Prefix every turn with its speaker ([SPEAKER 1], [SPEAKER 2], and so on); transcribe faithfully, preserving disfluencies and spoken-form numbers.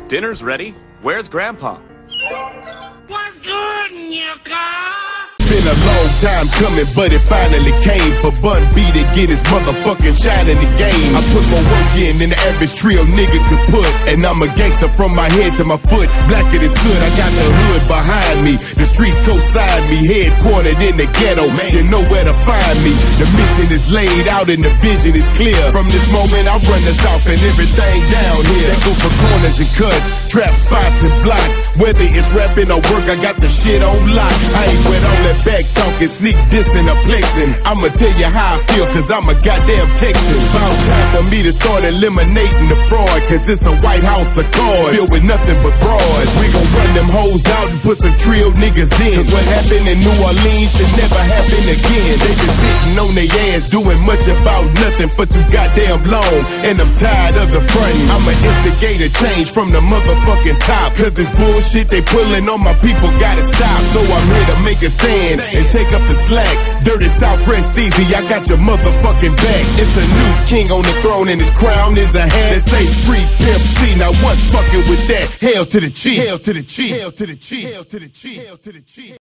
[SPEAKER 1] Dinner's ready. Where's Grandpa?
[SPEAKER 2] What's good in your car?
[SPEAKER 3] Been a long time coming, but it finally came for Bun B to get his motherfucking shot in the game. I put more work in than the average trio nigga could put, and I'm a gangster from my head to my foot, blacker than soot. I got the hood behind me, the streets co-sign me, headquartered in the ghetto, man, you know where to find me. The mission is laid out and the vision is clear. From this moment I run this off and everything down here. They go for corners and cuts, trap spots and blocks. Whether it's rapping or work, I got the shit on lock. I ain't with all that back talking, sneak dissing or flexing. I'ma tell you how I feel, cause I'm a goddamn Texan. About time for me to start eliminating the fraud, cause it's a White House of cards filled with nothing but broads. We gon' run them hoes out and put some trio niggas in, cause what happened in New Orleans should never happen again. They been sitting on their ass doing much about nothing for too goddamn long, and I'm tired of the frontin'. I'ma instigate a change from the motherfucking top, cause this bullshit they pulling on my people gotta stop. So I'm here to make a stand and take up the slack. Dirty South, rest easy, I got your motherfucking back. It's a new king on the throne and his crown is a hat. They say free Pimp C, now what's fucking with that? Hail to the chief, hail to the chief, hail to the chief, hail to the chief, hail to the chief.